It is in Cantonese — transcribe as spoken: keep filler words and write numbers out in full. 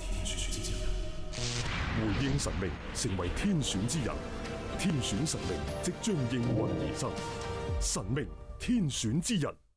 回應神明，成為天選之人。天選神明即將應運而生，神明天選之人。